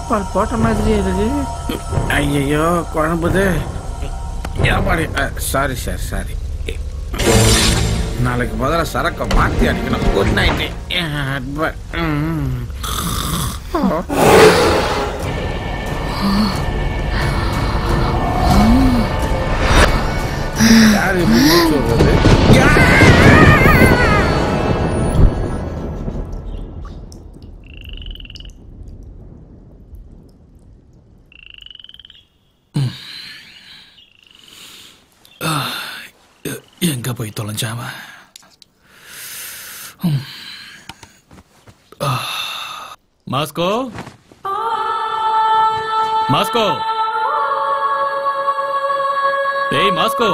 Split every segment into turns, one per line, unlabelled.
தாப்பால் போட்ட மாதிரியே இருக்கு. ஐயோ குழம்புது. Sorry sir sorry. நாளைக்கு முதல்ல சரக்கை மாற்றி அடிக்கணும். Good night. யாரு சொல்றது?
எங்க போய் தொலைஞ்சாம? மாஸ்கோ மாஸ்கோ, ஏய் மாஸ்கோ.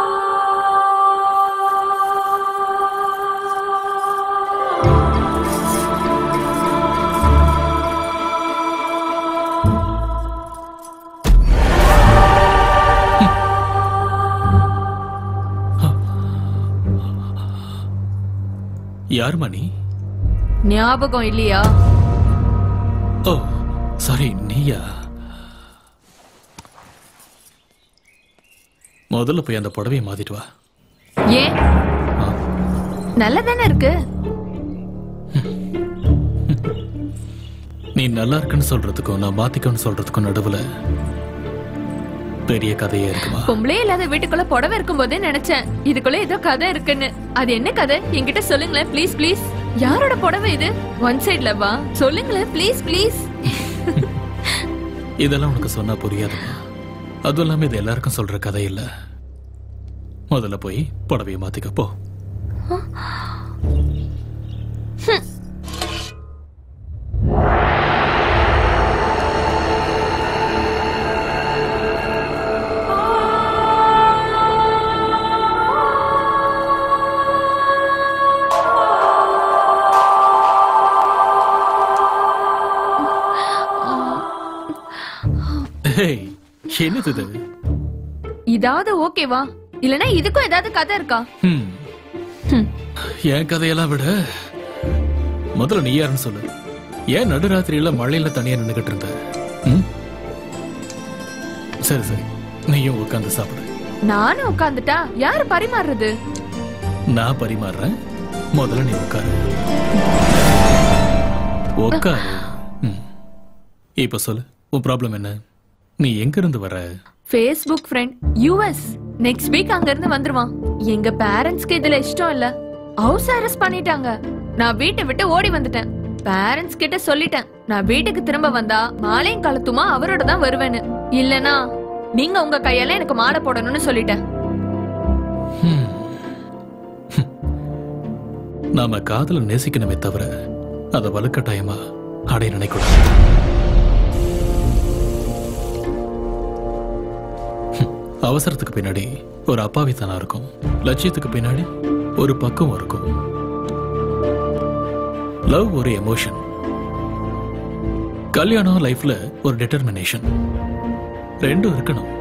யார் மணி?
ஞாபகம் இல்லையா?
ஓ சாரி, நீயா? முதல்ல போய் அந்த புடவையை மாத்திட்டு வா.
ஏன்? நல்லதானே இருக்கு.
நீ நல்லா இருக்குன்னு சொல்றதுக்கும் நான் மாத்திக்கன்னு சொல்றதுக்கும் நடுவுல பெரிய கதையே இருக்குமா?
பொம்பளே இல்லாத வீட்டுக்குள்ள புடவை இருக்கும் போதே நினைச்சேன் இதுக்குள்ள ஏதோ கதை இருக்குன்னு. அது என்ன கதை என்கிட்ட சொல்லுங்களேன் ப்ளீஸ் ப்ளீஸ். யாரோட புடவை இது? ஒன் சைட்ல வா, சொல்லுங்களேன் ப்ளீஸ் ப்ளீஸ்.
இதெல்லாம் உனக்கு சொன்னா புரியாதுமா. அதுவும் இல்லாம இது எல்லாருக்கும் சொல்ற கதை இல்ல. முதல்ல போய் புடவையை மாத்திக்க போ. என்னது
இதாவது ஓகேவா? இல்லனா இதுக்கும் ஏதாவது கதை இருக்கா?
என் கதையெல்லாம் விட முதல்ல நீ யாருன்னு சொல்லு. ஏன் நடுராத்திரியில மழையில தனியா நின்னுகிட்டு இருந்த? சரி சரி, நீயும் உட்கார்ந்து சாப்பிடு.
நானும் உட்கார்ந்துட்டா யாரு பரிமாறுறது?
நான் பரிமாறுறேன். முதல்ல நீ உட்காரு. உட்காரு. இப்ப சொல்லு, உன் ப்ராப்ளம் என்ன? நீ எங்க இருந்து வர?
Facebook friend US. Next week அங்க இருந்து வந்துருவான். எங்க பேரண்ட்ஸ்க்கு இதுல இஷ்டம் இல்ல. ஹவுஸ் அரெஸ்ட் பண்ணிட்டாங்க. நான் வீட்டை விட்டு ஓடி வந்துட்டேன். பேரண்ட்ஸ் கிட்ட சொல்லிட்டேன், நான் வீட்டுக்கு திரும்ப வந்தா மாலையும் கழுத்துமா அவரோட தான் வருவேன்னு. இல்லனா நீங்க உங்க கையால எனக்கு மாலை போடணும்னு சொல்லிட்டேன்.
நாம காதல நேசிக்கணுமே தவிர அத வலுக்கட்டாயமா அடைய நினைக்கூடாது. அவசரத்துக்கு பின்னாடி ஒரு அப்பாவித்தனம் இருக்கும். லட்சியத்துக்கு பின்னாடி ஒரு பக்குவம் இருக்கும். லவ் ஒரு எமோஷன். கல்யாணம் லைஃப்ல ஒரு டிட்டர்மினேஷன். ரெண்டும் இருக்கணும்.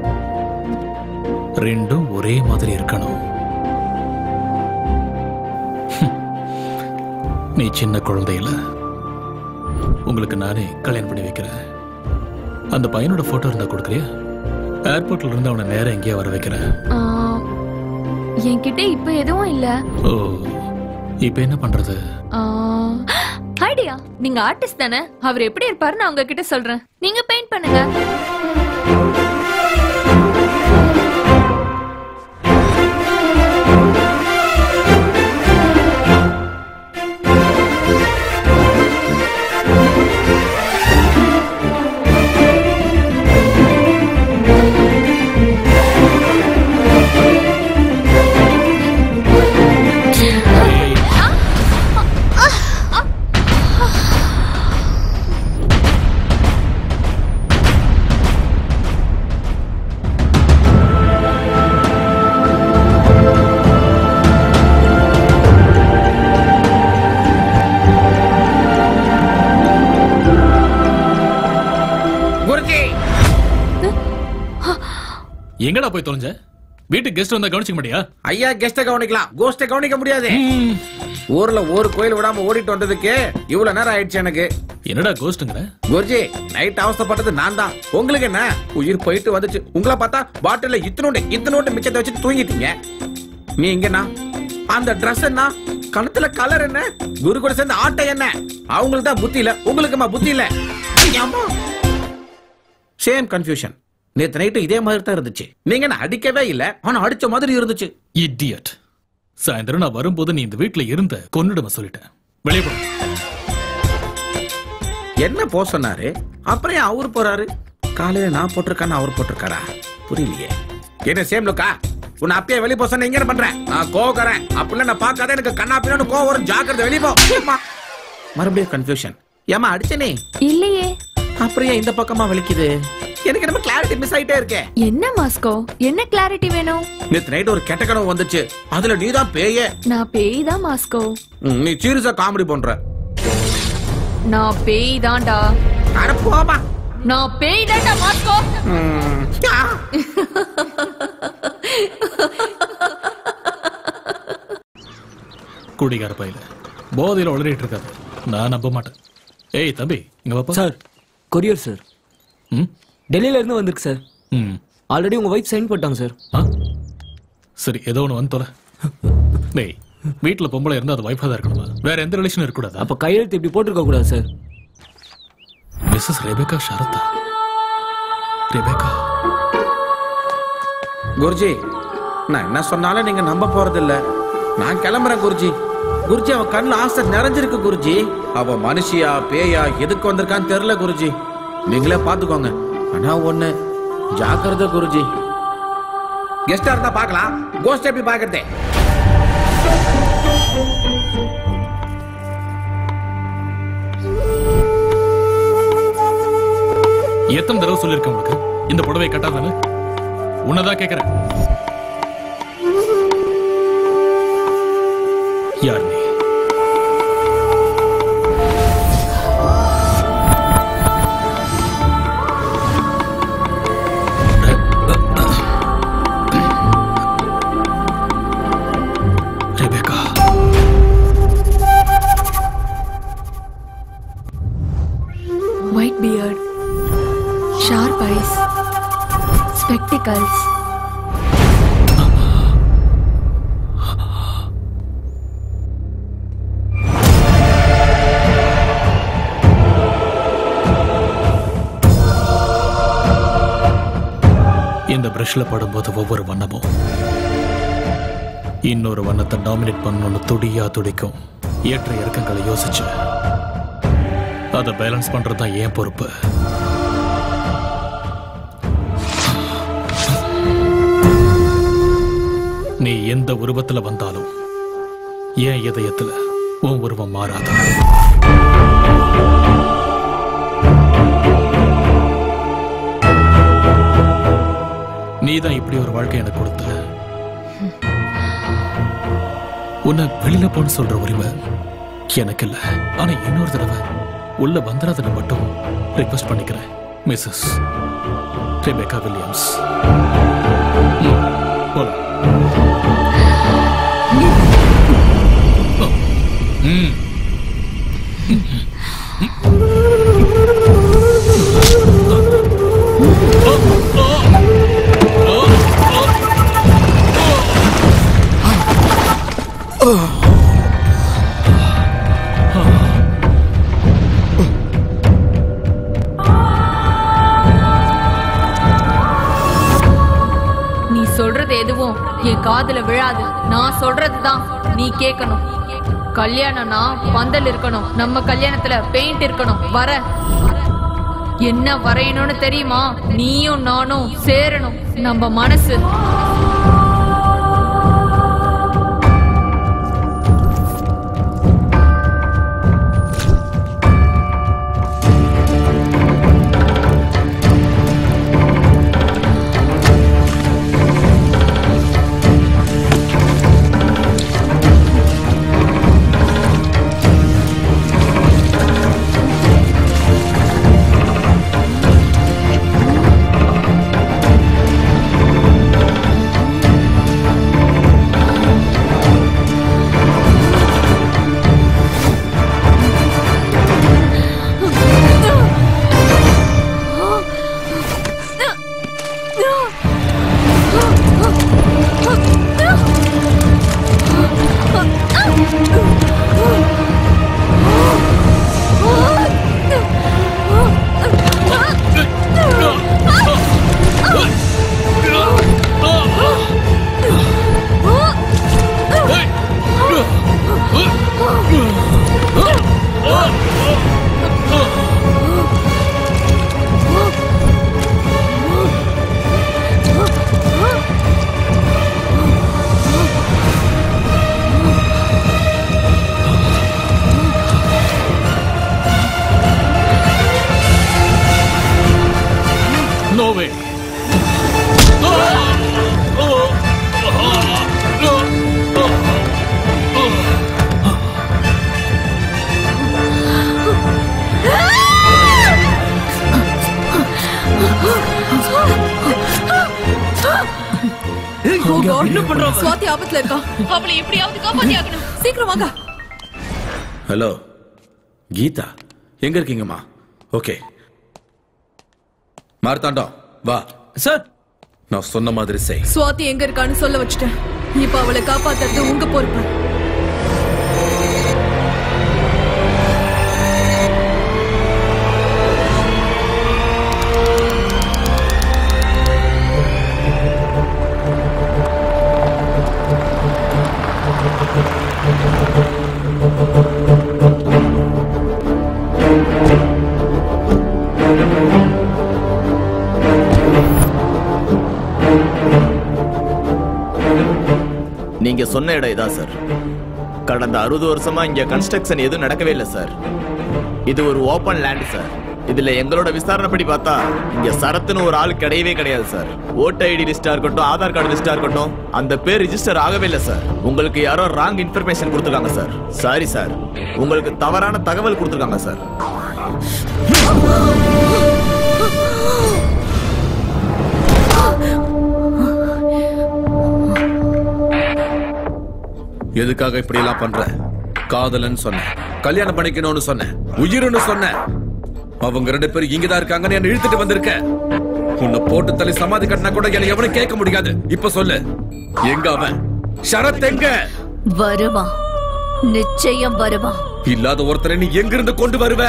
ரெண்டும் ஒரே மாதிரி இருக்கணும். நீ சின்ன குழந்தையில உங்களுக்கு நானே கல்யாணம் பண்ணி வைக்கிறேன். அந்த பையனோட போட்டோ இருந்தா கொடுக்குறியா? ஏர்போர்ட்ல இருந்து அவனை நேரம் எங்கேயா வர வைக்கிறேன்.
என்கிட்ட இப்ப எதுவும் இல்ல.
ஓ, இப்ப என்ன பண்றது?
ஐடியா, நீங்க ஆர்டிஸ்ட் தானே? அவர் எப்படி இருப்பாரு நான் உங்ககிட்ட சொல்றேன். நீங்க பெயிண்ட் பண்ணுங்க.
எங்கடா போய் தொலைஞ்ச? வீட்டுக்கு கெஸ்ட் வந்தா கவனிக்க முடியா?
ஐயா, கெஸ்ட கவனிக்கலாம், கோஸ்ட கவனிக்க முடியாது. ஊர்ல ஒரு கோயில் விடாம ஓடிட்டு வந்ததுக்கு இவ்வளவு நேரம் ஆயிடுச்சு எனக்கு.
என்னடா கோஸ்ட்ங்கற?
குருஜி நைட் அவஸ்தைப்பட்டது நான் தான். உங்களுக்கு என்ன உயிர் போயிட்டு வந்துச்சு. உங்களை பார்த்தா பாட்டில்ல இத்தனோண்டு மிச்சத்தை வச்சு தூங்கிட்டீங்க. நீ இங்கனா அந்த Dress என்ன, கணத்துல கலர் என்ன, குரு கூட சேர்ந்த ஆட்டை என்ன? அவங்களுக்கு தான் புத்தி இல்ல, உங்களுக்குமா புத்தி இல்ல? Same confusion. நேத்து நைட்டு இதே மாதிரி தான் இருந்துச்சு. நீங்க என்ன அடிக்கவே இல்ல, ஆனா அடிச்ச மாதிரி இருந்துச்சு.
இடியட். சாயந்தரம் நான் வரும்போது நீ இந்த வீட்டுல இருந்த கொன்னுடுமா சொல்லிட்டேன். வெளியே போ.
என்ன போ சொன்னாரு? அப்புறம் ஏன் அவரு போறாரு? காலையில நான் போட்டிருக்கான்னு அவர் போட்டிருக்காரா? புரியலையே. என்ன சேம் லுக்கா? உன்னை அப்பயே வெளியே போ சொன்ன, என்ன பண்றேன்? நான் கோவக்காரன். அப்படிலாம் நான் பார்க்காத எனக்கு கண்ணாப்பின்னு கோவம் வரும். ஜாக்கிரதை, வெளியே போ. மறுபடியும் கன்ஃபியூஷன். ஏமா அடிச்சனே?
இல்லையே.
அப்புறம் ஏன் இந்த பக்கமா வலிக்குது? எனக்கு நம்ம கிளாரிட்டி மிஸ் ஆயிட்டே இருக்கே.
என்ன மாஸ்கோ, என்ன கிளாரிட்டி வேணும்?
நேத்து நைட் ஒரு கெட்ட கனவு வந்துச்சு. அதுல நீதான் பேயே.
நான் பேய் தான் மாஸ்கோ.
நீ சீரியஸா காமெடி பண்ற.
நான் பேய் தான்டா.
அட போமா.
நான் பேய் தான்டா மாஸ்கோ.
குடிகார பையில போதையில உளறிட்டு இருக்காது. நான் நம்ப மாட்டேன். ஏய் தம்பி, இங்க வாப்பா.
Sir, courier sir. டெல்லியில இருந்து வந்திருக்கு சார். ஆல்ரெடி உங்க வைஃப் சைன் போட்டாங்க சார்.
சரி, ஏதோ ஒன்று வந்து தொலை. டேய், வீட்டுல பொம்பளை இருந்தா அது வைஃபா தான் இருக்கணுமா? வேற எந்த ரிலேஷனும் இருக்கக்கூடாது.
அப்ப கையெழுத்து இப்படி போட்டிருக்க கூடாது sir.
Mrs Rebecca Shraddha. Rebecca.
Guruji, நான் என்ன சொன்னாலும் நீங்க நம்ப போறது இல்ல. நான் கிளம்புறேன் குருஜி. குருஜி, அவ கண்ணுல ஆசை நிறைஞ்சிருக்கு குருஜி. அவ மனுஷியா பேயா எதுக்கு வந்திருக்கான்னு தெரியல குருஜி. நீங்களே பாத்துக்கோங்க. ஆனா ஒண்ணு, ஜாக்கிரதை குருஜி. கெஸ்டா இருந்தா பாக்கலாம், கோஸ்ட் எப்படி பாக்குறதே?
எத்தனை தடவை சொல்லிருக்கேன் உனக்கு இந்த புடவை கட்டாதானே? உன்னதான் கேக்குறேன். யார் நீ? Rebecca.
White beard, sharp eyes, spectacles.
இந்த பிரஷ்ல படும்போது ஒவ்வொரு வண்ணமும் இன்னொரு வண்ணத்தை டாமினேட் பண்ணணும்னு துடியா துடிக்கும். ஏற்ற இறக்கங்களை யோசிச்சு அதை பேலன்ஸ் பண்றதுதான் ஏன் பொறுப்பு. நீ எந்த உருவத்துல வந்தாலும் ஏன் இதயத்துல உன் உருவம் மாறாத. நீதான் இப்படி ஒரு வாழ்க்கை எனக்கு கொடுத்த. உன்னை வெளியில போன்னு சொல்ற உரிமை எனக்கு இல்ல. ஆனா இன்னொரு தடவை உள்ள வந்துடாதுன்னு மட்டும் ரிக்வெஸ்ட் பண்ணிக்கிறேன். Mrs Rebecca Williams. போலாம்.
நீ சொல்றது எதுவும் என் காதுல விழாது. நான் சொல்றதுதான் நீ கேட்கணும். கல்யாணம்னா பந்தல் இருக்கணும். நம்ம கல்யாணத்துல பெயிண்ட் இருக்கணும். வர என்ன வரையணும்னு தெரியுமா? நீயும் நானும் சேரணும். நம்ம மனசு.
என்ன பண்றோம்?
சுவாதி ஆபத்துல இருக்கா. அவளை எப்படியாவது காப்பாத்தி ஆகணும். சீக்கிரம் வாங்க.
ஹலோ கீதா, எங்க இருக்கீங்கம்மா? ஓகே மார்த்தாண்டம் வா.
சார்
நான் சொன்ன மாதிரி செய்.
சுவாதி எங்க இருக்கான்னு சொல்ல வச்சுட்டேன். இப்ப அவளை காப்பாத்துறது உங்க பொறுப்பு.
நீங்க சொன்ன இடம் இதான் சார். கடந்த 60 வருஷமா இங்க கன்ஸ்ட்ரக்ஷன் எதுவும் நடக்கவே இல்லை சார். இது ஒரு ஓபன் லேண்ட் சார். இதுல எங்களோட விசாரணைப்படி பார்த்தா இங்க சரத்துன்னு ஒரு ஆள் கிடையவே கிடையாது சார். ஓட்டர் ஐடி லிஸ்டா இருக்கட்டும், ஆதார் கார்டு லிஸ்டா இருக்கட்டும், அந்த பேர் ரிஜிஸ்டர் ஆகவே இல்லை சார். உங்களுக்கு யாரோ ராங் இன்ஃபர்மேஷன் கொடுத்துருக்காங்க சார். சாரி சார், உங்களுக்கு தவறான தகவல் கொடுத்துருக்காங்க சார்.
எதுக்காக இப்படி எல்லாம் பண்ற? காதலன்னு சொன்ன, கல்யாணம் பண்ணிக்கணும்னு சொன்ன, உயிர்னு சொன்ன. அவங்க 2 பேரும் இங்கதான் இருக்காங்கன்னு என்ன இழுத்துட்டு வந்திருக்க. உன்னை போட்டு தள்ளி சமாதி கட்டினா கூட என்ன எவனும் கேட்க முடியாது. இப்ப சொல்லு, எங்க அவன்? ஷரத் எங்க?
வருவான், நிச்சயம் வருவான்.
இல்லாத ஒருத்தரை நீ எங்கிருந்து கொண்டு வருவ?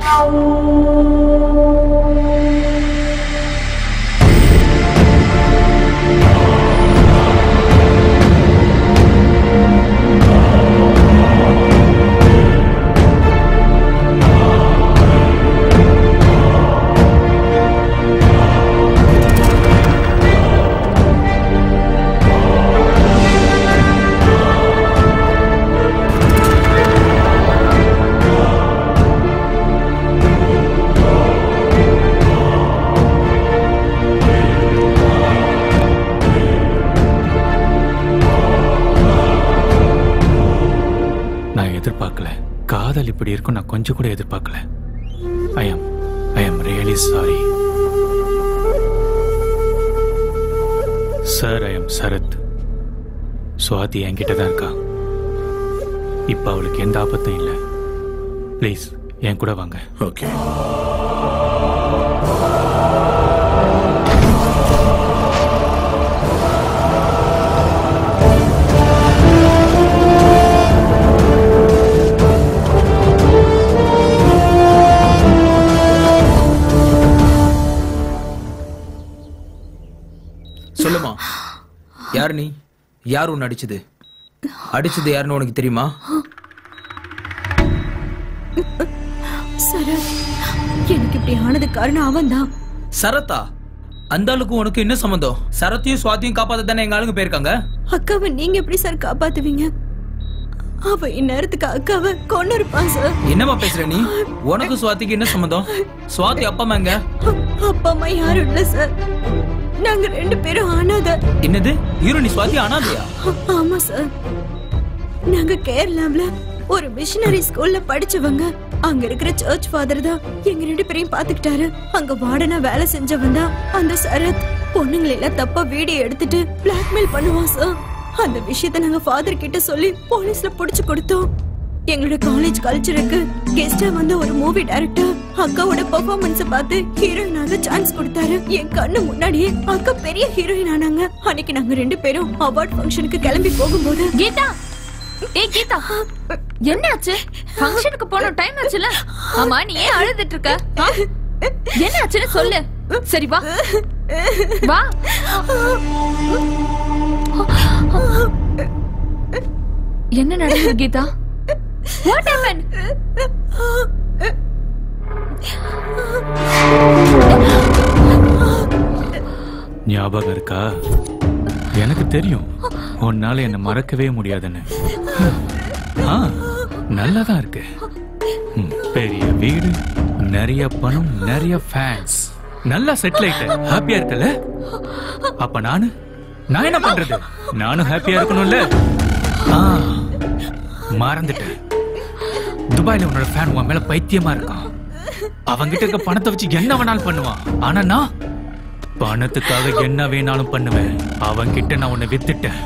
காதல் இப்படி இருக்கும் நான் கொஞ்சம் கூட எதிர்பார்க்கல. I am really sorry. Sir, I am Sharath. Swathi என்கிட்ட தான் இருக்கா. இப்ப அவளுக்கு எந்த ஆபத்தும் இல்லை. ப்ளீஸ் என் கூட வாங்க.
ஓகே.
சொல்லுமா, யார் நீ? யார் உன்னை அடிச்சது? அடிச்சது யாருன்னு உனக்கு தெரியுமா?
சரத், எனக்கு இப்படி ஆனது காரணம் அவன் தான்.
சரத்தா? அந்த ஆளுக்கு உனக்கு என்ன சம்பந்தம்? சரத்தையும் சுவாதியும் காப்பாத்த தானே எங்க ஆளுங்க போயிருக்காங்க.
அக்காவை நீங்க எப்படி சார் காப்பாத்துவீங்க? அவ இந்நேரத்துக்கு அக்காவை கொண்டு இருப்பான் சார்.
என்னமா பேசுற நீ? உனக்கு சுவாதிக்கு என்ன சம்பந்தம்? சுவாதி அப்பா அம்மா எங்க?
அப்பா அம்மா யாரும் இல்ல சார். நாங்க 2 பேரும் அனாதை.
என்னது? ஹீரோ நீ சுவாதி அனாதையா?
ஆமா சார். நாங்க கேரளாவுல ஒரு மிஷனரி ஸ்கூல்ல படிச்சவங்க. அங்க இருக்கிற சர்ச் ஃபாதர் தான் எங்க 2 பேரையும் பாத்துக்கிட்டாரு. அங்க வார்டனா வேலை செஞ்சவன் தான் அந்த சரத். பொண்ணுங்களை எல்லாம் தப்பா வீடியோ எடுத்துட்டு பிளாக்மெயில் பண்ணுவான் சார். அந்த விஷயத்தை நாங்க ஃபாதர் கிட்ட சொல்லி போலீஸ்ல புடிச்சு கொடுத்தோம். எங்களோட காலேஜ் கல்ச்சருக்கு கெஸ்டா வந்த ஒரு மூவி டைரக்டர் அக்காவோட பெர்ஃபார்மன்ஸ் பார்த்து ஹீரோயினாக சான்ஸ் கொடுத்தாரு. என் கண்ணு முன்னாடியே அக்கா பெரிய ஹீரோயின் ஆனாங்க. அன்னைக்கு நாங்க 2 பேரும் அவார்ட் ஃபங்க்ஷனுக்கு கிளம்பி போகும்போது
கீதா, ஏய் கீதா, என்னாச்சு? ஃபங்க்ஷனுக்கு போன டைம் ஆச்சுல. ஆமா, நீ ஏன் அழுதுட்டு இருக்க? என்னாச்சுன்னு சொல்லு. சரி வா வா. என்ன நடந்தது கீதா? What happened?
ஞாபகம் இருக்கா? எனக்கு தெரியும் உன்னால என்ன மறக்கவே முடியாதுன்னு. நல்லாதான் இருக்கு. பெரிய வீடு, நிறைய பணம், நிறைய ஃபேன்ஸ், நல்லா செட்டில் ஆயிட்ட, ஹாப்பியா இருக்கல? அப்ப நான் என்ன பண்றது? நானும் ஹாப்பியா இருக்கணும்ல. மறந்துட்டேன். துபாயில உன்னோட ஃபேன் உன் மேல பைத்தியமா இருக்கான். அவங்கிட்ட இருக்க பணத்தை வச்சு என்ன வேணாலும் பண்ணுவான். ஆனா பணத்துக்காக என்ன வேணாலும் பண்ணுவேன். அவன்கிட்ட நான் உன்னை வித்துட்டேன்.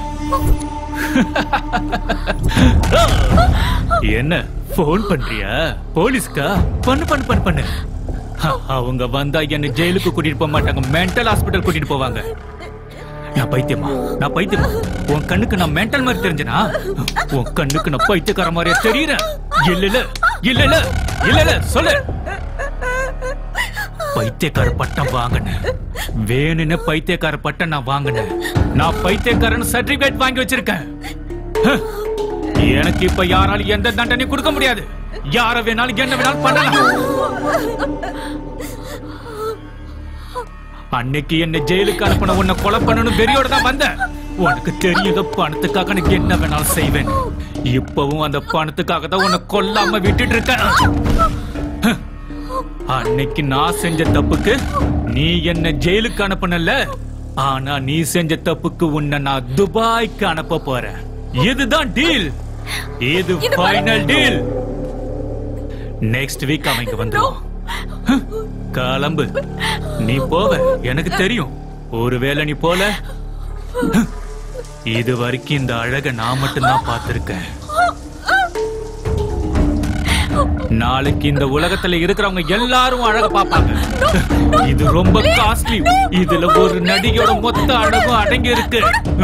என்ன போன் பண்றியா போலீஸ்கா? பண்ணு பண்ணு பண்ணு பண்ணு. அவங்க வந்தா என்ன ஜெயிலுக்கு கூட்டிட்டு போக மாட்டாங்க, மென்டல் ஹாஸ்பிட்டல் கூட்டிட்டு போவாங்க. நான் பைத்தியமா? நான் பைத்தியமா? உன் கண்ணுக்கு நான் மென்டல் மாதிரி தெரிஞ்சனா? உன் கண்ணுக்கு நான் பைத்தியக்கார மாதிரியா தெரியறேன்? இல்ல இல்ல இல்ல இல்ல இல்ல இல்ல சொல்லு. பைத்தியக்கார பட்டம் வாங்கினேன், வேணுன்னு பைத்தியக்கார பட்டம் நான் வாங்கினேன். நான் பைத்தியக்காரன் சர்டிபிகேட் வாங்கி வச்சிருக்கேன். எனக்கு இப்ப யாராலும் எந்த தண்டனையும் கொடுக்க முடியாது. யார வேணாலும் என்ன வேணாலும் பண்ணலாம். அன்னைக்கு என்ன ஜெயிலுக்கு அனுப்பின உன்னை கொலை பண்ணணும் வெறியோட தான் வந்த. உனக்கு தெரியுத பணத்துக்காக எனக்கு என்ன வேணாலும் செய்வேன். இப்பவும் அந்த பணத்துக்காக தான் உன்னை கொல்லாம விட்டுட்டு இருக்கேன். அன்னைக்கு நான் செஞ்ச தப்புக்கு நீ என்ன ஜெயிலுக்கு அனுப்பினல, ஆனா நீ செஞ்ச தப்புக்கு உன்னை நான் துபாய்க்கு அனுப்ப போறேன். இதுதான் டீல். இது ஃபைனல் டீல். நெக்ஸ்ட் வீக் அவன் இங்க வந்துருவான். கிளம்பு. நீ போவ எனக்கு தெரியும். ஒருவேளை நீ போல, இது வரைக்கும் இந்த அழக நான் மட்டும்தான் பார்த்திருக்கேன். நாளைக்கு இந்த உலகத்துல இருக்கிறவங்க எல்லாரும் அழக பாப்பாங்க. இது ரொம்ப காஸ்ட்லி. இதுல ஒரு நடிகையோட மொத்த அழகும் அடங்கி இருக்கு.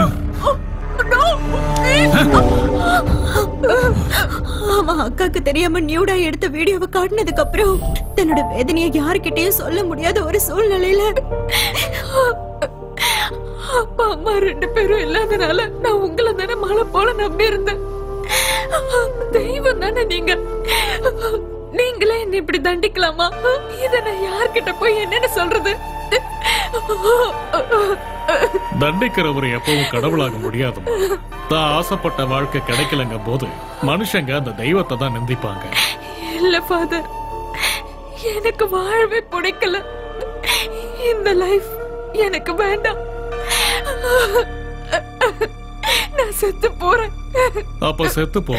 மாமா அக்காக்கு தெரியாம நியூடா எடுத்த வீடியோவை காட்டினதுக்கு அப்புறம் தன்னோட வேதனையை யாருக்கிட்டையும் சொல்ல முடியாத ஒரு சூழ்நிலையில
அப்பா அம்மா 2 பேரும் இல்லாதனால நான் உங்களை தானே மழை போல நம்பி இருந்தேன். தெய்வம் தானே நீங்க. நீங்களே என்ன இப்படி தண்டிக்கலாமா? இத நான் யார்கிட்ட போய் என்னன்னு சொல்றது?
தண்டிக்கிறவர் எப்பவும் கடவுளாக முடியாது. தான் ஆசைப்பட்ட வாழ்க்கை கிடைக்கலங்க போது மனுஷங்க அந்த தெய்வத்தை தான் நிந்திப்பாங்க.
இல்ல ஃபாதர், எனக்கு வாழவே பிடிக்கல. இந்த லைஃப் எனக்கு வேண்டாம். நான் செத்து போறேன்.
அப்ப செத்து போற.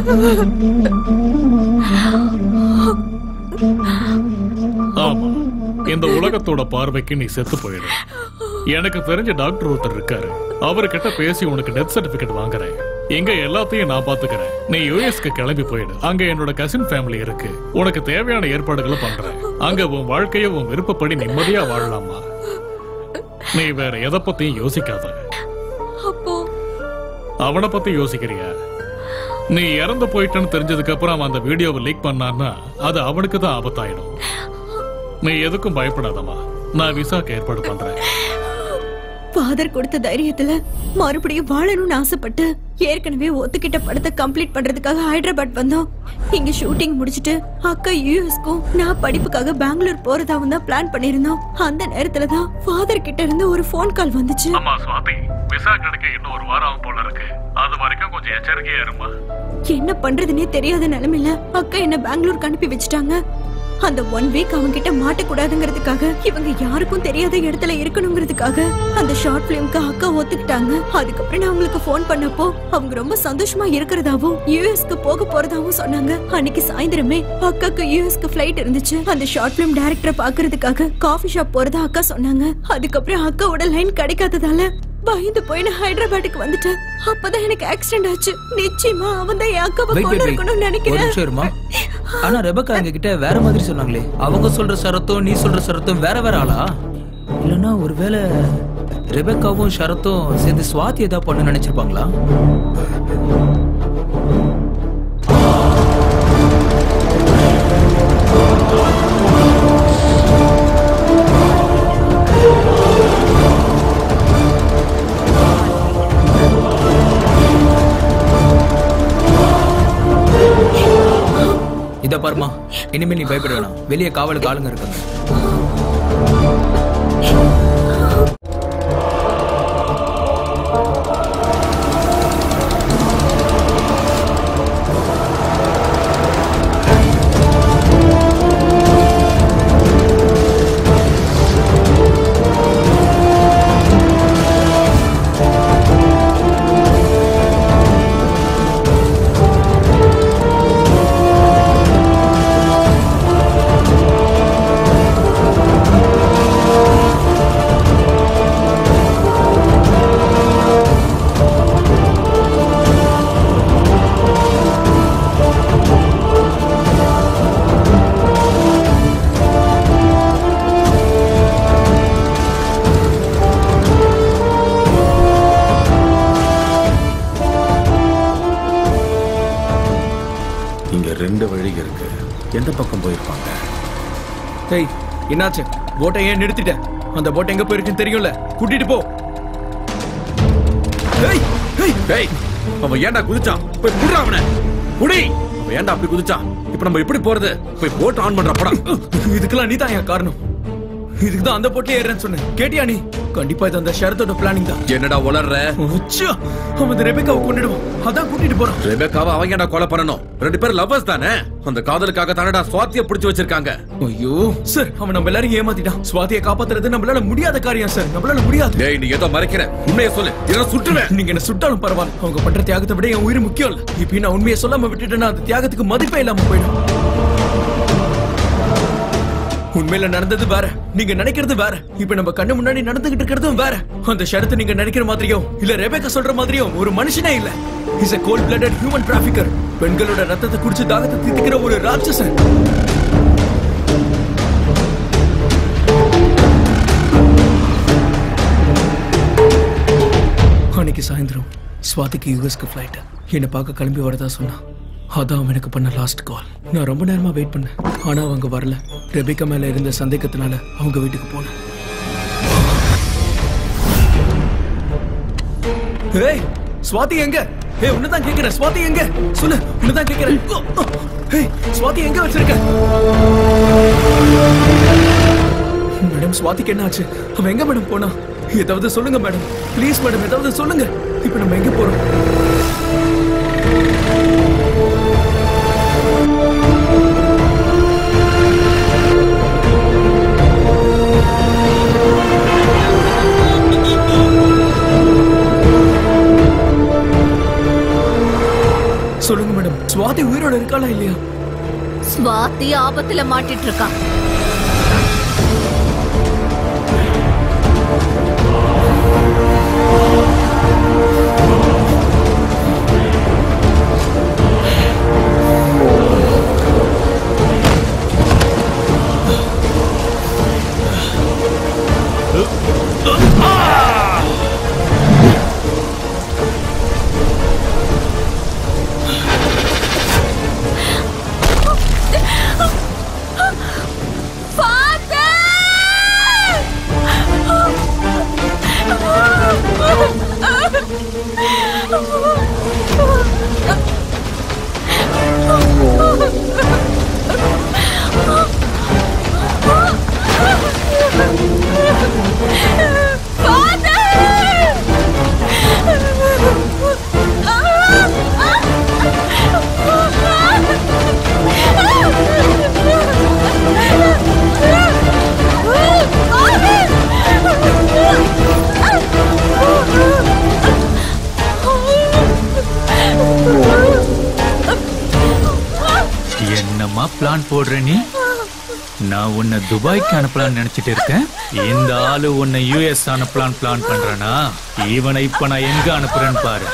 ஆமா, இந்த உலகத்தோட பார்வைக்கு நீ செத்து போயிடு. எனக்கு தெரிஞ்ச டாக்டர் ஒருத்தர் இருக்காரு, அவர்கிட்ட பேசி உனக்கு டெத் சர்டிபிகேட் வாங்குறேன். இங்க எல்லாத்தையும் நான் பாத்துக்கிறேன். நீ யுஎஸ்க்கு கிளம்பி போயிடு. அங்க என்னோட கசின் ஃபேமிலி இருக்கு. உனக்கு தேவையான ஏற்பாடுகளை பண்றேன். அங்க உன் வாழ்க்கைய உன் விருப்பப்படி நிம்மதியா வாழலாமா? நீ வேற எதை பத்தியும் யோசிக்காத.
அப்போ
அவனை பத்தி யோசிக்கிறியா? நீ இறந்து போயிட்டன்னு தெரிஞ்சதுக்கு அப்புறம் அவன் அந்த வீடியோவை லீக் பண்ணான்னா அது அவனுக்கு தான் ஆபத்தாயிடும். நீ எதுக்கும் பயப்படாதமா, நான் விசாக்கு ஏற்பாடு பண்றேன்.
ஃபாதர் கொடுத்த தைரியத்துல மறுபடியும் வாழணும்னு ஆசைப்பட்டு ஏற்கனவே ஒத்துக்கிட்ட படத்தை கம்ப்ளீட் பண்றதுக்காக ஹைதராபாத் வந்தோம். இங்க ஷூட்டிங் முடிச்சிட்டு அக்கா யுஎஸ்க்கும் நான் படிப்புக்காக பெங்களூர் போறதாவும் தான் பிளான் பண்ணிருந்தோம். அந்த நேரத்துல தான் ஃபாதர் கிட்ட இருந்து ஒரு போன் கால் வந்துச்சு.
அம்மா சுவாதி, விசா கிடைக்க இன்னும் 1 வாரம் போல இருக்கு. அது வரைக்கும் கொஞ்சம் எச்சரிக்கையா இருமா.
என்ன பண்றதுன்னே தெரியாத நிலைமையில அக்கா என்ன பெங்களூருக்கு அனுப்பி வச்சுட்டாங்க. அந்த 1 வீக் அவங்க கிட்ட மாட்டக்கூடாதுங்கிறதுக்காக, இவங்க யாருக்கும் தெரியாத இடத்துல இருக்கணுங்கிறதுக்காக அந்த ஷார்ட் பிலிம்க்கு அக்கா ஒத்துக்கிட்டாங்க. அதுக்கப்புறம் நான் அவங்களுக்கு போன் பண்ணப்போ அவங்க ரொம்ப சந்தோஷமா இருக்கிறதாவும் யுஎஸ்க்கு போக போறதாவும் சொன்னாங்க. அன்னைக்கு சாயந்தரமே அக்காக்கு யுஎஸ்க்கு ஃபிளைட் இருந்துச்சு. அந்த ஷார்ட் பிலிம் டைரக்டரை பாக்குறதுக்காக காஃபி ஷாப் போறதா அக்கா சொன்னாங்க. அதுக்கப்புறம் அக்காவோட லைன் கிடைக்காததால பயந்து போய் நான் ஹைதராபாத்துக்கு வந்துட்டேன். அப்பதான் எனக்கு ஆக்சிடென்ட் ஆச்சு. நிச்சயமா அவன் தான் என் அக்காவை கொண்டு இருக்கணும்னு நினைக்கிறேன்.
ஆனா ரெபக்கா எங்க கிட்ட வேற மாதிரி சொன்னாங்களே. அவங்க சொல்ற ஷரத்தும் நீ சொல்ற ஷரத்தும் வேற வேற ஆளா? இல்லனா ஒருவேளை ரெபக்காவும் ஷரத்தும் சேர்ந்து ஸ்வாதி ஏதா பண்ண நினைச்சிருப்பாங்களா? இத பாருமா, இனிமேல் நீ பயப்பட வேணாம். வெளியே காவலுக்கு ஆளுங்க இருக்காங்க.
2 வழி இருக்கு. எந்த பக்கம் போயிருப்பாங்க?
டேய் என்னாச்சு? போட்டை ஏன் நிறுத்திட்ட? அந்த போட் எங்க போயிருக்குன்னு தெரியும்ல, கூட்டிட்டு போ. டேய் டேய்
டேய், அவன் ஏன்டா குதிச்சான்? போய் புடிடா அவனை. புடி. அவன் ஏன்டா அப்படி குதிச்சான்? இப்போ நம்ம எப்படி போறது? போய் போட் ஆன் பண்றா போடா.
இதுக்கெல்லாம் நீ தான் காரணம். இதுக்கு தான் அந்த போட்லயே ஏறேன்னு சொன்னேன். கேட்டியா நீ? கண்டிப்பா இது அந்த ஷரத்தோட பிளானிங் தான்.
என்னடா உளறற?
அச்சா, அவன் அந்த ரெபெக்காவை கொன்னிடுவான். அதான் கூட்டிட்டு போறான்.
ரெபெக்காவை அவங்க ஏன்டா கொலை பண்ணணும்? 2 பேரும் லவ்வர்ஸ் தானே. அந்த காதலுக்காக தானடா சுவாதியை பிடிச்சு வச்சிருக்காங்க.
ஐயோ சார், அவன் நம்ம எல்லாரையும் ஏமாத்திட்டான். சுவாதியை காப்பாத்துறது நம்மளால முடியாத காரியம் சார், நம்மளால முடியாது.
டேய், நீ ஏதோ மறைக்கிற. உண்மையை சொல்லு, இல்ல சுட்டுவேன்.
நீங்க என்ன சுட்டாலும் பரவாயில்ல, அவங்க பண்ற தியாகத்தை விட என் உயிர் முக்கியம் இல்ல. இப்ப நான் உண்மையை சொல்லாம விட்டுட்டேன்னா அந்த தியாகத்துக்கு மதிப்பே இல்லாம போயிடும். உண்மையில நடந்தது வேற, நீங்க நினைக்கிறது வேற. இப்ப நம்ம கண்ணு முன்னாடி நடந்துகிட்டு இருக்கிறதும் வேற. அந்த ஷரத்து நீங்க நினைக்கிற மாதிரியோ இல்ல ரெபெக்கா சொல்ற மாதிரியோ ஒரு மனுஷனே இல்ல. Is a cold blooded human trafficker. பெண்களோட ரத்தத்தை குடிச்சு தாகத்தை தீர்க்கிற ஒரு ராட்சசன். அன்னைக்கு சாயந்தரம் ஸ்வாதிக்கு யூஎஸ்க்கு ஃபிளைட். என்னை பார்க்க கிளம்பி வரதா சொன்னா. அதான் அவனுக்கு பண்ண லாஸ்ட் கால். நான் ரொம்ப நேரமா வெயிட் பண்ணேன், ஆனா அவங்க வரல. ரெபெக்கா மேல இருந்த சந்தேகத்தினால அவங்க வீட்டுக்கு போனேன். ஏய் ஸ்வாதி எங்க? ஏய் உன்னதான் கேக்குறேன், ஸ்வாதி எங்க? சொல்லு, உன்னதான் கேக்குறேன். ஏய் ஸ்வாதி எங்க வச்சிருக்க? மேடம் ஸ்வாதிக்கு என்ன ஆச்சு? அவன் எங்க மேடம் போனா? ஏதாவது சொல்லுங்க மேடம், ப்ளீஸ் மேடம், ஏதாவது சொல்லுங்க. இப்ப நம்ம எங்க போறோம்? சொல்லுங்க மேடம், ஸ்வாதி உயிரோட இருக்காளா இல்லையா?
ஸ்வாதி ஆபத்துல மாட்டிட்டு இருக்கான்.
பிளான் போடுற நீ? நான் உன்னை துபாய்க்கு அனுப்பலான்னு நினைச்சிட்டு இருக்கேன். இந்த ஆளு உன்னை யூஎஸ் அனுப்பலான்னு பிளான் பண்றானா? இவனை இப்ப நான் எங்க அனுப்புறேன்னு பாரு.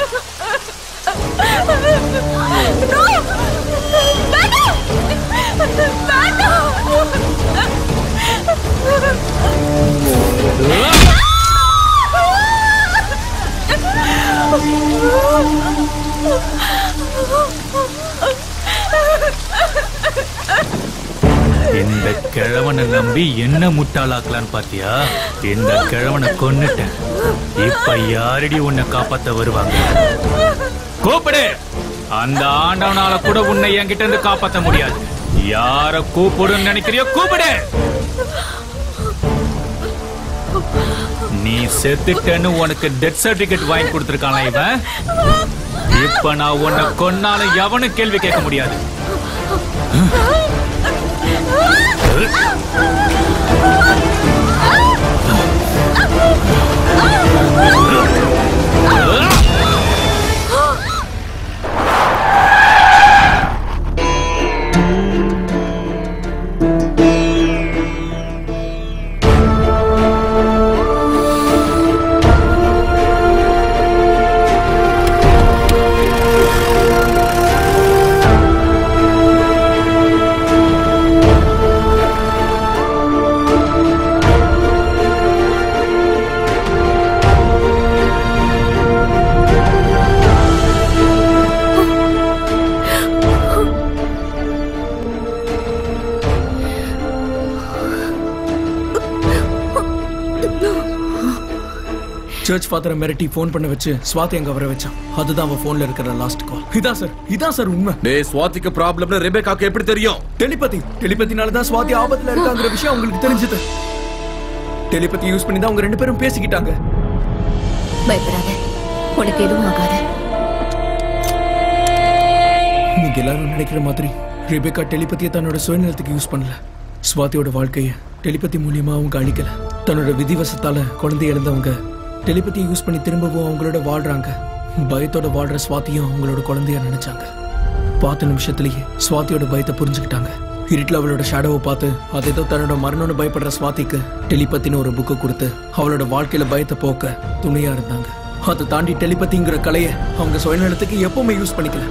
இந்த கிழவனை நம்பி என்ன முட்டாளாக்கலான்னு பாத்தியா? இந்த கிழவனை கொன்னுட்டேன். இப்ப யாரடி உன்னை காப்பாத்த வருவாங்க? கூப்பிடு. அந்த ஆண்டவனால கூட உன்னை என்கிட்ட இருந்து காப்பாத்த முடியாது. யார கூப்பிடுன்னு நினைக்கிறியோ கூப்பிடு. நீ செத்துட்டேன்னு உனக்கு டெத் சர்டிபிகேட் வாங்கி கொடுத்திருக்கான இவன். இப்ப நான் உன்னை கொன்னாலும் எவனும் கேள்வி கேட்க முடியாது.
சர்ச் ஃபாதரை மிரட்டி ஃபோன் பண்ண வச்சு ஸ்வாதி அங்க வர வச்சான். அதுதான் அவன் போன்ல இருக்கிற லாஸ்ட் கால். இதான் சார் உண்மை.
டேய் ஸ்வாதிக்கு ப்ராப்ளம்னு ரெபேக்காக்கு எப்படி தெரியும்?
டெலிபதினால தான் ஸ்வாதி ஆபத்துல இருக்காங்கிற விஷயம் உங்களுக்கு தெரிஞ்சது. டெலிபதி யூஸ் பண்ணி தான் அவங்க ரெண்டு பேரும் பேசிக்கிட்டாங்க.
பயப்படாத, உனக்கு எதுவும் ஆகாது.
நீங்க எல்லாரும் நினைக்கிற மாதிரி ரெபேக்கா டெலிபதியை தன்னோட சுயநலத்துக்கு யூஸ் பண்ணல. ஸ்வாதியோட வாழ்க்கைய டெலிபதி மூலியமா அவங்க அழிக்கல. தன்னோட விதிவசத்தால குழந்தை இழந்தவங்க டெலிபதியை யூஸ் பண்ணி திரும்பவும் அவங்களோட வாழ்றாங்க. பயத்தோட வாழ்ற ஸ்வாதியும் அவங்களோட குழந்தையா நினைச்சாங்க. பார்த்த நிமிஷத்துலயே ஸ்வாதியோட பயத்தை புரிஞ்சுக்கிட்டாங்க. இருட்டில் அவளோட ஷேடோவை பார்த்து அது ஏதோ தன்னோட மரணம்னு பயப்படுற ஸ்வாதிக்கு டெலிபத்தின்னு ஒரு புக்கை கொடுத்து அவளோட வாழ்க்கையில பயத்தை போக்க துணையா இருந்தாங்க. அதை தாண்டி டெலிபதிங்கிற கலையை அவங்க சுயநலத்துக்கு எப்பவுமே யூஸ் பண்ணிக்கல.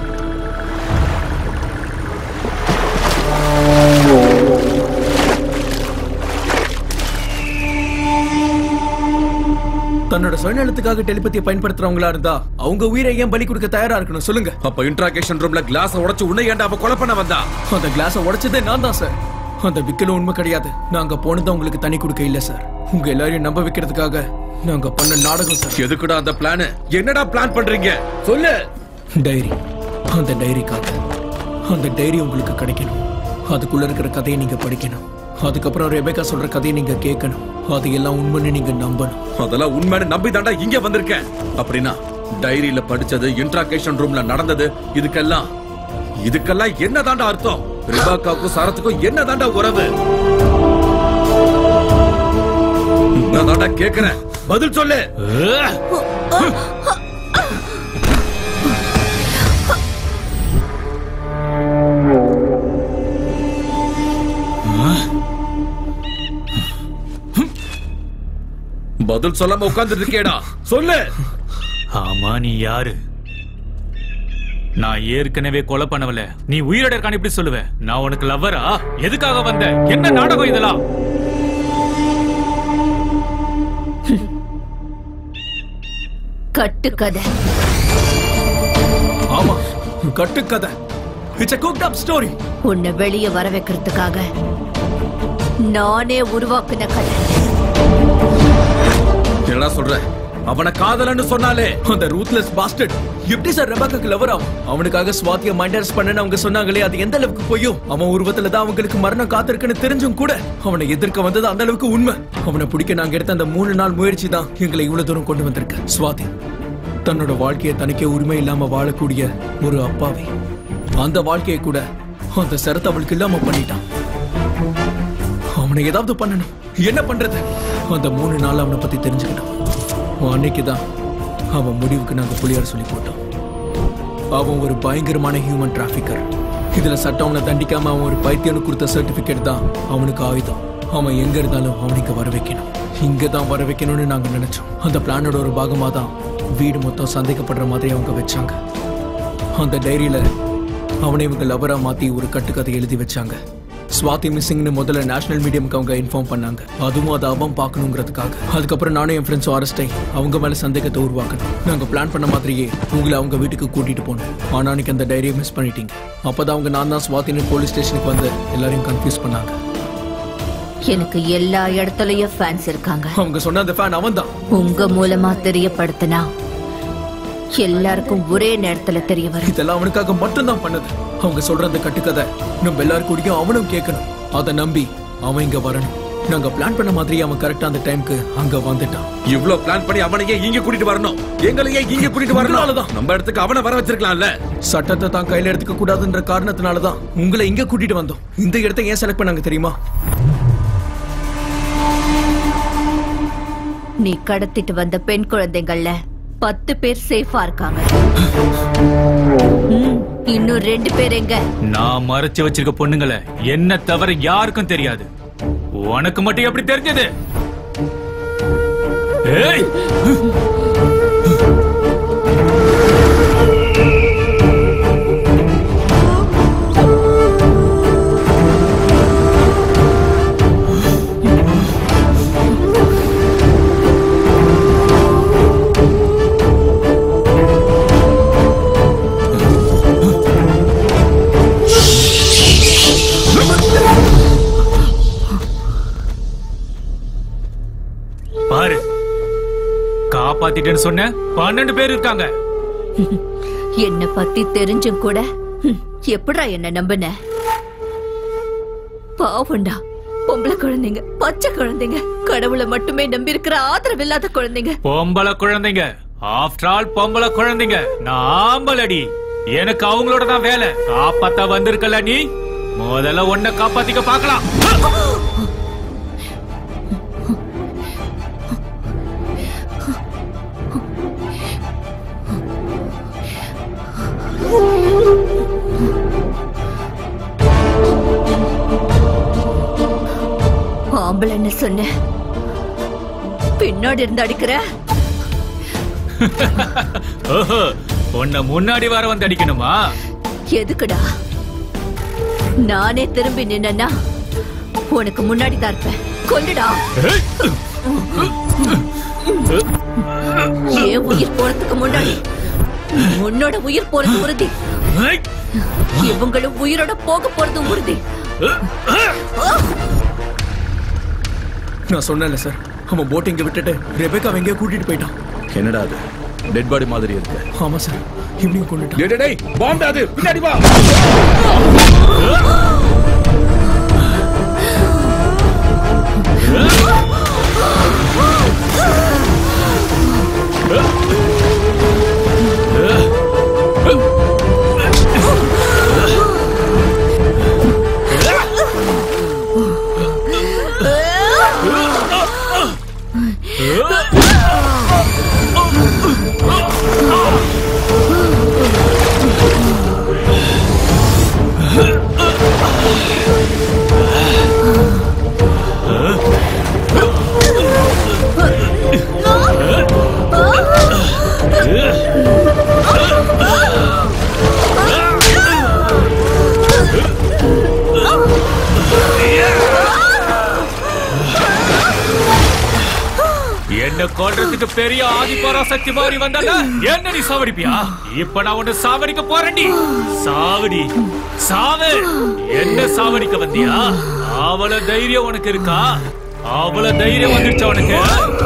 தன்னோட சுயநலத்துக்காக டெலிபதியை பயன்படுத்துறவங்களா இருந்தா அவங்க உயிரை ஏன் பலி கொடுக்க தயாரா இருக்கணும் சொல்லுங்க?
அப்ப இன்ட்ராகேஷன் ரூம்ல கிளாஸ் உடைச்சு உன்னை ஏன்டா அவ கொலை பண்ண வந்தா?
அந்த கிளாஸ உடைச்சதே நான் தான் சார். அந்த விக்கல உண்மை கிடையாது. நாங்க போனது உங்களுக்கு தனி கொடுக்க இல்ல சார். உங்க எல்லாரையும் நம்ப வைக்கிறதுக்காக நாங்க பண்ண நாடகம் சார்.
எதுக்குடா அந்த பிளான்? என்னடா பிளான் பண்றீங்க சொல்லு?
டைரி. அந்த டைரிக்காக. அந்த டைரி உங்களுக்கு கிடைக்கணும். அதுக்குள்ள இருக்கிற கதையை நீங்க படிக்கணும். அதுக்கப்புறம் ரெபேக்கா சொல்ற கதையை நீங்க கேட்கணும். அது எல்லாம் உண்மைன்னு நீங்க நம்பணும்.
அதெல்லாம் உண்மைன்னு நம்பி தாண்டா இங்க வந்திருக்கேன். அப்படின்னா டைரியில படிச்சது, இன்ட்ராகேஷன் ரூம்ல நடந்தது, இதுக்கெல்லாம் என்ன தாண்டா அர்த்தம்? ரெபேக்காவுக்கும் சரத்துக்கும் என்ன தாண்டா உறவு? நான் தாண்டா கேக்குறேன், பதில் சொல்லு. பதில் சொல்லாம உட்கார்ந்துட்டு இருக்கேடா, சொல்லு.
ஆமா, நீ யாரு? நான் ஏற்கனவே கொலை பண்ணவல, நீ உயிரோட இருக்கான்னு எப்படி சொல்லுவ? நான் உனக்கு லவ்வரா? எதுக்காக வந்த? என்ன நாடகம் இதெல்லாம்?
கட்டுக்கதை.
ஆமா, கட்டுக்கதை. It's a cooked up story.
உன்னை வெளியே வர வைக்கிறதுக்காக நானே உருவாக்குன கதை.
என்ன சொல்ற? அவனை காதலன்னு சொன்னாலே
அந்த ரூத்லெஸ் பாஸ்டர்ட் எப்படி சார் ரெபேக்காக்கு லவர் ஆகும்? அவனுக்காக ஸ்வாதியை மைண்டர்ஸ் பண்ணன்னு அவங்க சொன்னாங்களே, அது எந்த அளவுக்கு போயும்? அவன் உருவத்துல தான் அவங்களுக்கு மரணம் காத்திருக்குன்னு தெரிஞ்சும் கூட அவனை எதிர்க்க வந்தது அந்த அளவுக்கு உண்மை. அவனை பிடிக்க நாங்க எடுத்த அந்த 3 நாள் முயற்சி தான் எங்களை இவ்வளவு தூரம் கொண்டு வந்திருக்கு. ஸ்வாதி தன்னோட வாழ்க்கையை தனக்கே உரிமை இல்லாம வாழக்கூடிய ஒரு அப்பாவி. அந்த வாழ்க்கையை கூட அந்த சரத்தை அவளுக்கு இல்லாம பண்ணிட்டான். அவனை ஏதாவது பண்ணணும். என்ன பண்றது? அந்த 3 நாள் அவனை பத்தி தெரிஞ்சுக்கணும். அன்னைக்குதான் அவன் முடிவுக்கு நாங்க புலியார் சொல்லி போட்டோம். அவன் ஒரு பயங்கரமான ஹியூமன் டிராபிக்கர். இதுல சட்டம் அவனை தண்டிக்காம அவன் ஒரு பைத்தியனு கொடுத்த சர்டிபிகேட் தான் அவனுக்கு ஆயுதம். அவன் எங்க இருந்தாலும் அவனுக்கு வர வைக்கணும். இங்கதான் வர வைக்கணும்னு நாங்க நினைச்சோம். அந்த பிளானோட ஒரு பாகமா தான் வீடு மொத்தம் சந்தேகப்படுற மாதிரி அவங்க வச்சாங்க. அந்த டைரியில அவனை இவங்க லவரா மாத்தி ஒரு கட்டுக்கதை எழுதி வச்சாங்க. ஸ்வாதி மிஸ்ஸிங்னு முதல்ல நேஷனல் மீடியம்க்கு அவங்க இன்ஃபார்ம் பண்ணாங்க. அதுவும் அதை அவன் பார்க்கணுங்கிறதுக்காக. அதுக்கப்புறம் நானும் என் ஃப்ரெண்ட்ஸும் அரெஸ்ட் ஆகி அவங்க மேல சந்தேகத்தை உருவாக்கணும். நாங்க பிளான் பண்ண மாதிரியே உங்களை அவங்க வீட்டுக்கு கூட்டிட்டு போனோம். ஆனா அன்னைக்கு அந்த டைரியை மிஸ் பண்ணிட்டீங்க. அப்பதான் அவங்க நான் தான் ஸ்வாதின்னு போலீஸ் ஸ்டேஷனுக்கு வந்து எல்லாரையும் கன்ஃபியூஸ் பண்ணாங்க.
எனக்கு எல்லா இடத்துலயும் ஃபேன்ஸ் இருக்காங்க.
அவங்க சொன்ன அந்த ஃபேன் அவன் தான்.
உங்க மூலமா தெரியப்படுத்தினா எல்லாருக்கும் ஒரே நேரத்துல தெரிய வரும்.
இதெல்லாம் அவனுக்காக மட்டும்தான் பண்ணது. அவங்க சொல்ற அந்த கட்டுக்கதை நம்ம எல்லாரும் கூடயும் அவனும் கேட்கணும். அதை நம்பி அவன் இங்க வரணும். நாங்க பிளான் பண்ண மாதிரி அவன் கரெக்டா அந்த டைம்க்கு அங்க வந்துட்டான்.
இவ்ளோ பிளான் பண்ணி அவனையே இங்க கூட்டிட்டு வரணும், எங்களையே இங்க கூட்டிட்டு வரணும். நம்ம இடத்துக்கு அவனை வர வச்சிருக்கலாம்ல.
சட்டத்தை தான் கையில எடுத்துக்க கூடாதுன்ற காரணத்தினாலதான் உங்களை இங்க கூட்டிட்டு வந்தோம். இந்த இடத்தை ஏன் செலக்ட் பண்ணாங்க தெரியுமா?
நீ கடத்திட்டு வந்த பெண் குழந்தைகள்ல 10 பேர் சேஃபா இருக்காங்க. இன்னும் 2 பேர் எங்க?
நான் மறைச்சு வச்சிருக்க பொண்ணுங்களை என்ன தவிர யாருக்கும் தெரியாது. உனக்கு மட்டும் எப்படி தெரிஞ்சது? ஏய், காப்பாத்திட்டேன்னு சொன்ன 12 பேர் இருக்காங்க.
என்ன பத்தி தெரிஞ்சும் கூட எப்படா என்ன நம்பின? பாவண்டா, பொம்பளை குழந்தைங்க, பச்சை குழந்தைங்க, கடவுளை மட்டுமே நம்பி இருக்கிற ஆதரவு இல்லாத குழந்தைங்க.
பொம்பளை குழந்தைங்க, ஆஃப்டர் ஆல் பொம்பளை குழந்தைங்க. நான் ஆம்பளடி, எனக்கு அவங்களோட தான் வேலை. காப்பாத்த வந்திருக்கல நீ, முதல்ல ஒன்ன காப்பாத்திக்க பாக்கலாம்.
ஆம்பளைன்னு சொன்ன, பின்னாடி இருந்து அடிக்கிற.
உன்னை முன்னாடி வர வந்து அடிக்கணுமா?
எதுக்குடா? நானே திரும்பி நின்னா உனக்கு முன்னாடி தான் இருப்பேன். கொல்லுடா. ஏன் உயிர் போறதுக்கு முன்னாடி உன்னோட உயிர் போறது உறுதி. இவங்களும் உயிரோட போக போறது உறுதி.
நான் சொன்னேன்ல சார், அவன் போட்டிங்க விட்டுட்டு ரெபேக்கா எங்கேயோ கூட்டிட்டு போயிட்டான்.
என்னடா அது டெட் பாடி மாதிரி இருக்கு?
ஆமா சார், இப்படியும் கொண்டுட்டான்.
டேய் பாம்பு அது, பின்னாடி வா.
என்ன கொல்றதுக்கு பெரிய ஆதிபராசக்தி மாதிரி வந்தால என்ன நீ சாவடிப்பியா? இப்ப நான் உன்னை சாவடிக்க போறேன்டி. சாவடி, சாவு. என்ன சாவடிக்க வந்தியா? அவள தைரியம் உனக்கு இருக்கா? அவள தைரியம் வந்துருச்சா உனக்கு?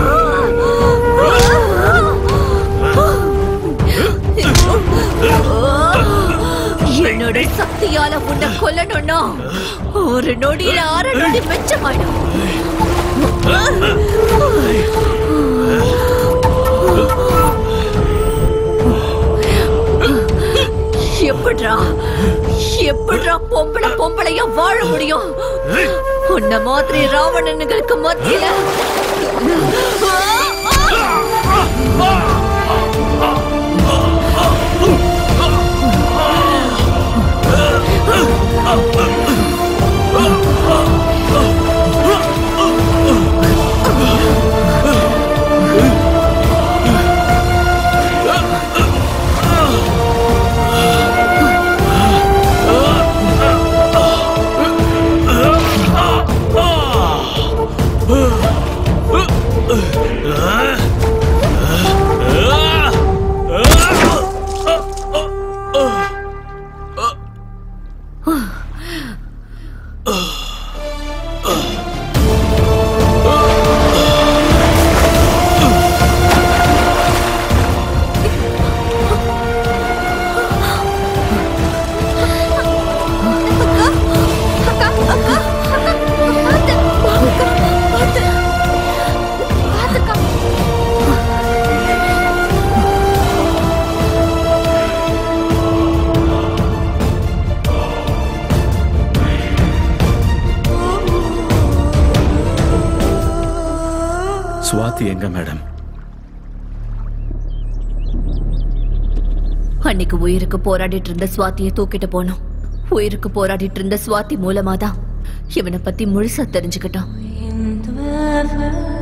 என்னோட சக்தியால உன்னை கொல்லணும்னா ஒரு நொடியில 6 நொடி மிச்சமாயிடும். எப்படிடா பொம்பளையா வாழ முடியும்? உன்ன மாதிரி ராவணனுங்களுக்கு மத்தியில
சுவாதி எங்க மேடம்?
அன்னைக்கு உயிருக்கு போராடிட்டு இருந்த சுவாதியை தூக்கிட்டு போனோம். உயிருக்கு போராடிட்டு இருந்த சுவாதி மூலமாதான் இவனை பத்தி முழுசா தெரிஞ்சுக்கிட்டான்.